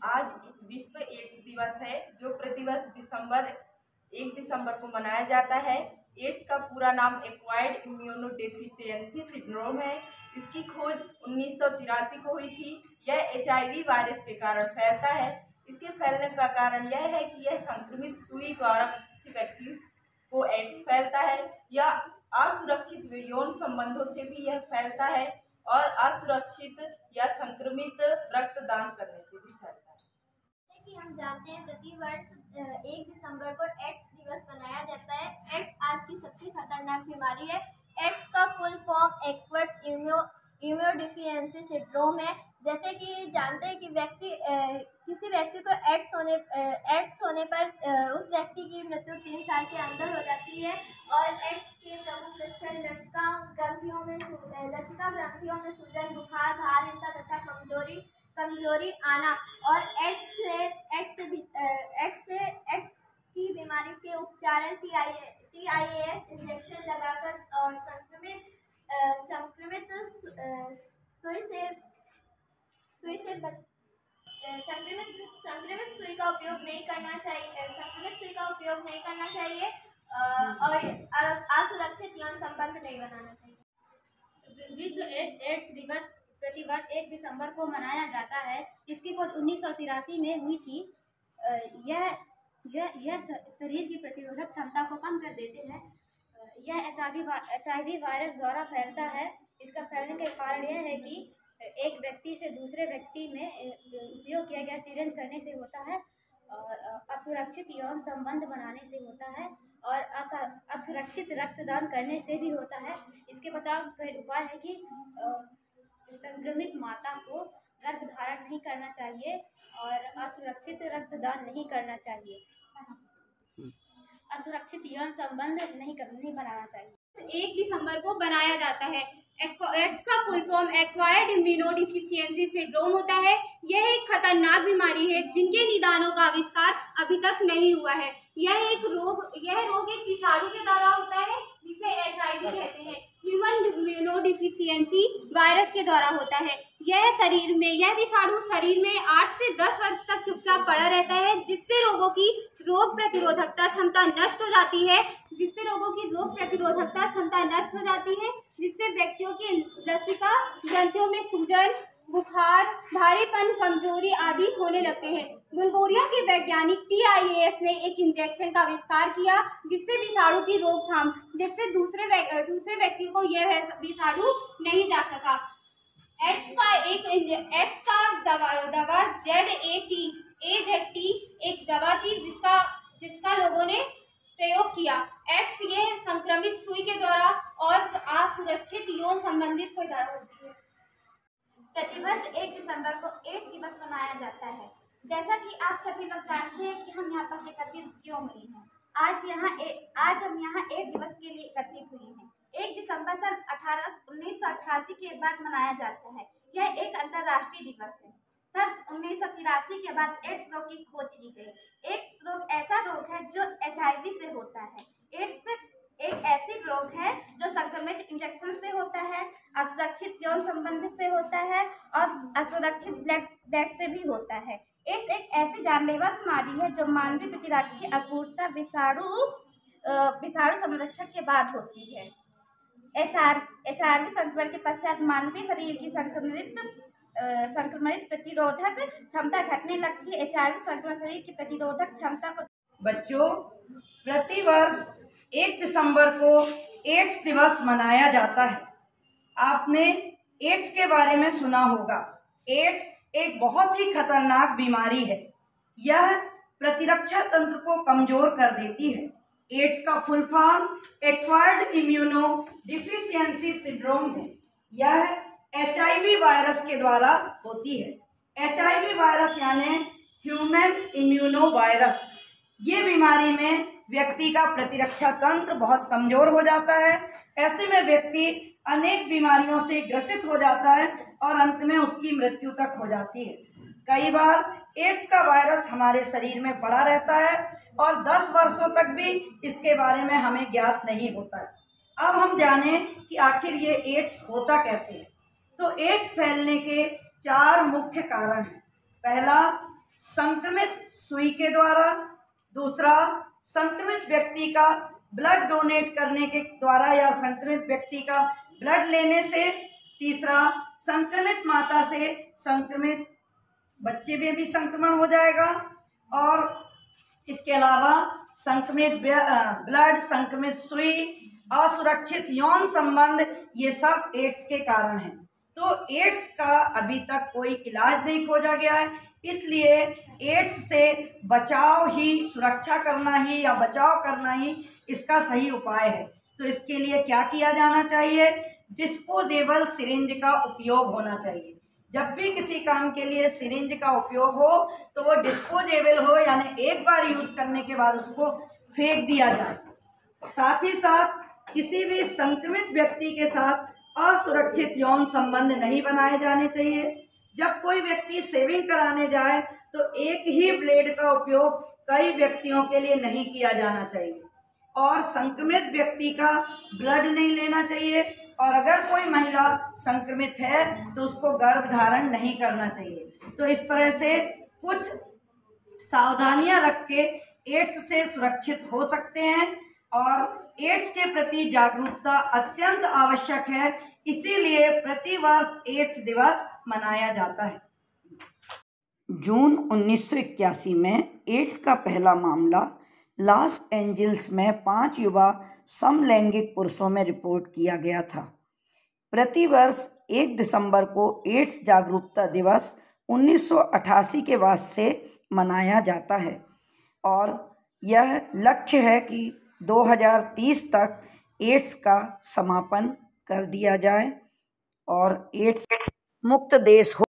आज विश्व एड्स दिवस है जो प्रतिवर्ष 1 दिसंबर को मनाया जाता है। एड्स का पूरा नाम एक्वायर्ड इम्यूनोडेफिशिएंसी सिंड्रोम है। इसकी खोज 1983 को हुई थी। यह HIV वायरस के कारण फैलता है। इसके फैलने का कारण यह है कि यह संक्रमित सुई द्वारा किसी व्यक्ति को एड्स फैलता है या असुरक्षित यौन संबंधों से भी यह फैलता है और असुरक्षित या संक्रमित रक्तदान करने से भी फैलता है। जैसे कि हम जानते हैं प्रति वर्ष 1 दिसंबर को एड्स दिवस मनाया जाता है। एड्स आज की सबसे खतरनाक बीमारी है। एड्स का full form acquired immunodeficiency syndrome है। जैसे कि जानते हैं कि किसी व्यक्ति को एड्स होने पर उस व्यक्ति की मृत्यु 3 साल के अंदर हो जाती है। और एड्स के प्रमुख लक्षण लसिका ग्रंथियों में सूजन, बुखार, धारहीनता तथा कमजोरी आना और एड्स की बीमारी के उपचारण TIAS इंजेक्शन लगाकर और संक्रमित सुई का उपयोग नहीं करना चाहिए और असुरक्षित यौन संबंध नहीं बनाना चाहिए। विश्व एड्स दिवस प्रतिवर्ष 1 दिसंबर को मनाया जाता है। इसकी खोज 1983 में हुई थी। यह शरीर की प्रतिरोधक क्षमता को कम कर देते हैं। यह HIV वायरस द्वारा फैलता है। इसका फैलने के कारण यह है कि एक व्यक्ति से दूसरे व्यक्ति में उपयोग किया गया सिरिंज करने से होता है, असुरक्षित यौन संबंध बनाने से होता है और असुरक्षित रक्तदान करने से भी होता है। इसके बचाव का उपाय है कि संक्रमित माता को गर्भ धारण नहीं करना चाहिए और असुरक्षित रक्तदान नहीं करना चाहिए, असुरक्षित यौन संबंध नहीं बनाना चाहिए। 1 दिसंबर को बनाया जाता है। एड्स का full form acquired immunodeficiency syndrome होता है। यह एक खतरनाक बीमारी है जिनके निदानों का आविष्कार अभी तक नहीं हुआ है। यह रोग एक विषाणु के द्वारा होता है जिसे HIV कहते हैं। ह्यूमन इम्यूनोडेफिशिएंसी वायरस के द्वारा होता है। यह विषाणु शरीर में 8 से 10 वर्ष तक चुपचाप पड़ा रहता है, जिससे रोगों की रोग प्रतिरोधकता क्षमता नष्ट हो जाती है जिससे व्यक्तियों की लसिका ग्रंथियों में सूजन, बुखार, भारीपन, कमजोरी आदि होने लगते हैं। बुल्गारिया के वैज्ञानिक TIAS ने एक इंजेक्शन का आविष्कार किया जिससे विषाणु की रोकथाम, जिससे दूसरे व्यक्ति को यह विषाणु नहीं जा सका। एड्स का दवा AZT एक दवा थी जिसका लोगों ने प्रयोग किया। एड्स ये संक्रमित सुई के द्वारा और असुरक्षित यौन संबंधित कोई द्वारा होती है। प्रतिवर्ष 1 दिसंबर को एड्स दिवस मनाया जाता है। जैसा कि आप सभी लोग जानते हैं कि हम यहाँ पर एकत्रित क्यों हुए हैं। आज हम यहाँ एड्स दिवस के लिए एकत्रित हुए हैं। 1 दिसंबर सन 1988 के बाद मनाया जाता है। यह एक अंतर्राष्ट्रीय दिवस है। सन 1983 के बाद एड्स रोग की खोज की गई। एड्स रोग ऐसा रोग है जो HIV से होता है। एड्स एक ऐसी रोग है जो संक्रमित इंजेक्शन से होता है, असुरक्षित यौन संबंध से होता है और असुरक्षित ब्लड से भी होता है। एड्स एक ऐसी जानलेवा बीमारी है जो मानवीय प्रतिरक्षी अपूर्णता विषाणु संरक्षण के बाद होती है। HIV संक्रमण के पश्चात मानवीय शरीर की संक्रमणित प्रतिरोधक क्षमता घटने लगती है। HIV संक्रमण शरीर की प्रतिरोधक क्षमता को बच्चों, प्रतिवर्ष 1 दिसंबर को एड्स दिवस मनाया जाता है। आपने एड्स के बारे में सुना होगा। एड्स एक बहुत ही खतरनाक बीमारी है। यह प्रतिरक्षा तंत्र को कमजोर कर देती है। एड्स का full form acquired immunodeficiency syndrome है। यह HIV वायरस के द्वारा होती है। HIV वायरस यानी ह्यूमन इम्यूनो वायरस। ये बीमारी में व्यक्ति का प्रतिरक्षा तंत्र बहुत कमजोर हो जाता है। ऐसे में व्यक्ति अनेक बीमारियों से ग्रसित हो जाता है और अंत में उसकी मृत्यु तक हो जाती है। कई बार एड्स का वायरस हमारे शरीर में पड़ा रहता है और 10 वर्षों तक भी इसके बारे में हमें ज्ञात नहीं होता है। अब हम जानें कि आखिर ये एड्स होता कैसे है। तो एड्स फैलने के 4 मुख्य कारण हैं। पहला, संक्रमित सुई के द्वारा, दूसरा संक्रमित व्यक्ति का ब्लड डोनेट करने के द्वारा या संक्रमित व्यक्ति का ब्लड लेने से, तीसरा संक्रमित माता से संक्रमित बच्चे में भी संक्रमण हो जाएगा, और इसके अलावा संक्रमित ब्लड, संक्रमित सुई, असुरक्षित यौन संबंध, ये सब एड्स के कारण हैं। तो एड्स का अभी तक कोई इलाज नहीं खोजा गया है, इसलिए एड्स से बचाव ही, सुरक्षा करना ही या बचाव करना ही इसका सही उपाय है। तो इसके लिए क्या किया जाना चाहिए? डिस्पोजेबल सिरिंज का उपयोग होना चाहिए। जब भी किसी काम के लिए सिरिंज का उपयोग हो तो वो डिस्पोजेबल हो, यानी एक बार यूज करने के बाद उसको फेंक दिया जाए। साथ ही साथ किसी भी संक्रमित व्यक्ति के साथ असुरक्षित यौन संबंध नहीं बनाए जाने चाहिए। जब कोई व्यक्ति शेविंग कराने जाए तो एक ही ब्लेड का उपयोग कई व्यक्तियों के लिए नहीं किया जाना चाहिए, और संक्रमित व्यक्ति का ब्लड नहीं लेना चाहिए, और अगर कोई महिला संक्रमित है तो उसको गर्भधारण नहीं करना चाहिए। तो इस तरह से कुछ सावधानियां रख के एड्स से सुरक्षित हो सकते हैं, और एड्स के प्रति जागरूकता अत्यंत आवश्यक है, इसीलिए प्रतिवर्ष एड्स दिवस मनाया जाता है। जून 1981 में एड्स का पहला मामला लॉस एंजल्स में 5 युवा समलैंगिक पुरुषों में रिपोर्ट किया गया था। प्रतिवर्ष 1 दिसंबर को एड्स जागरूकता दिवस 1988 के बाद से मनाया जाता है, और यह लक्ष्य है कि 2030 तक एड्स का समापन कर दिया जाए और एड्स मुक्त देश हो।